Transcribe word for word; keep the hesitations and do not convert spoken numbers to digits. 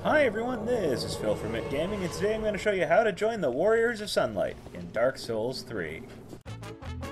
Hi everyone, this is Phil from It Gaming, and today I'm going to show you how to join the Warriors of Sunlight in Dark Souls three.